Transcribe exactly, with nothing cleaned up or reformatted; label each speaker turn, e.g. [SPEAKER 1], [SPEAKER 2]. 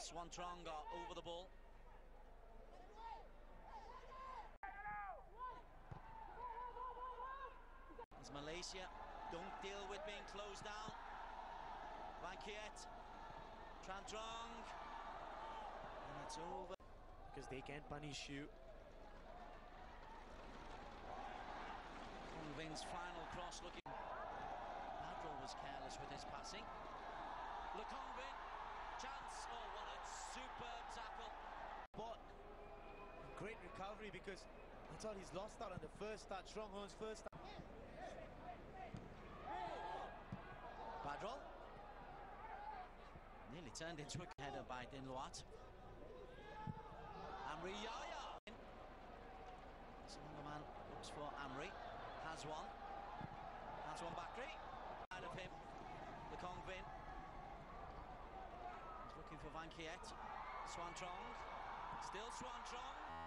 [SPEAKER 1] Swantrong are over the ball. As Malaysia don't deal with being closed down. Van Kiet, Trantrong, and it's over.
[SPEAKER 2] Because they can't punish you.
[SPEAKER 1] Kongvin's final cross looking. Badrol was careless with his passing. Le Kongvin, chance. Oh, what a superb tackle.
[SPEAKER 2] But great recovery, because I thought he's lost out on the first start. Stronghorn's first start.
[SPEAKER 1] Badrol nearly turned into a header by Din Luat. Amri Yaya. Some man looks for Amri. Has one. Has one Bakri. Out of him. The Kongvin. He's looking for Van Kiet. Swantrong. Still Swantrong.